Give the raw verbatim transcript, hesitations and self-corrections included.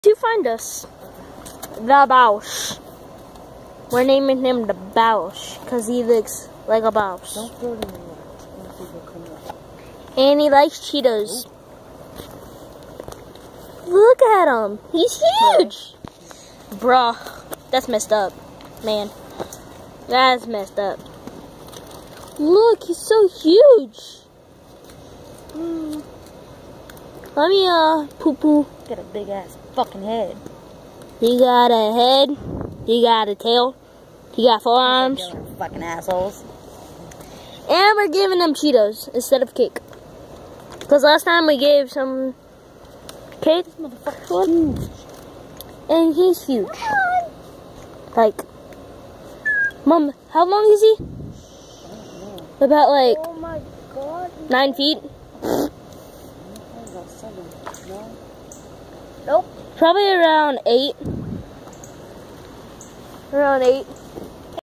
To find us, the Bausch. We're naming him the Bausch because he looks like a Bausch. Don't throw it in the water. And he likes Cheetos. Look at him. He's huge. Bruh, that's messed up, man. That's messed up. Look, he's so huge. Mm. Let me uh poo poo. Got a big ass fucking head. He got a head. He got a tail. He got four arms. Fucking assholes. And we're giving them Cheetos instead of cake. Because last time we gave some cake. This motherfucker's huge. And he's huge. Like, Mom, how long is he? About like oh my God. nine feet. About seven. No. Nope. Probably around eight. Around eight.